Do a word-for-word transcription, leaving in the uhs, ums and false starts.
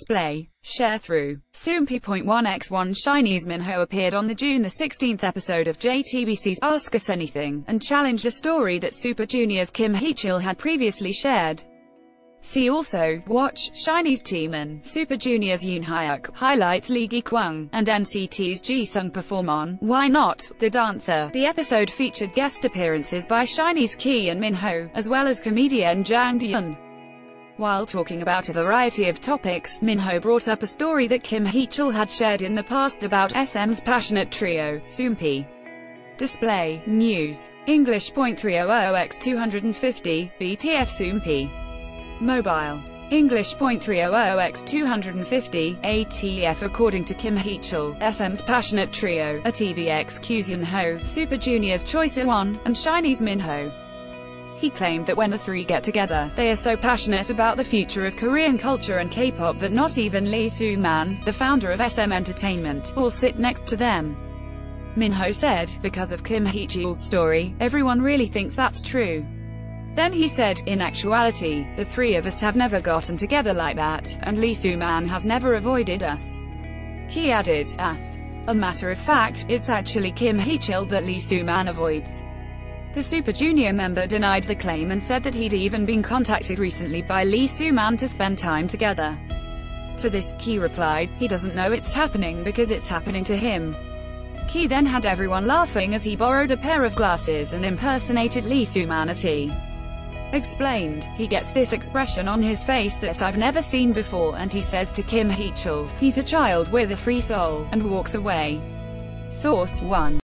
Display. Sharethrough. Soompi point one by one SHINee's Minho appeared on the June sixteenth episode of J T B C's Ask Us Anything, and challenged a story that Super Junior's Kim Heechul had previously shared. See also, watch, SHINee's team and Super Junior's Yunho highlights Lee Gi-kwang and N C T's Jisung perform on Why Not, The Dancer. The episode featured guest appearances by SHINee's Ki and Minho, as well as comedian Jang Deun. While talking about a variety of topics, Minho brought up a story that Kim Heechul had shared in the past about S M's Passionat trio, Soompi. Display. News. English point three hundred by two hundred fifty, B T F Soompi. Mobile. English point three hundred by two hundred fifty, A T F. According to Kim Heechul, S M's Passionat trio, are T V X Q's Yunho, Super Junior's Choi Siwon, and SHINee's Minho. He claimed that when the three get together, they are so passionate about the future of Korean culture and K-pop that not even Lee Soo-man, the founder of S M Entertainment, will sit next to them. Minho said, because of Kim Heechul's story, everyone really thinks that's true. Then he said, in actuality, the three of us have never gotten together like that, and Lee Soo-man has never avoided us. He added, as a matter of fact, it's actually Kim Heechul that Lee Soo-man avoids. The Super Junior member denied the claim and said that he'd even been contacted recently by Lee Soo-man to spend time together. To this, Ki replied, he doesn't know it's happening because it's happening to him. Ki then had everyone laughing as he borrowed a pair of glasses and impersonated Lee Soo-man as he explained. He gets this expression on his face that I've never seen before, and he says to Kim Heechul, he's a child with a free soul, and walks away. Source one.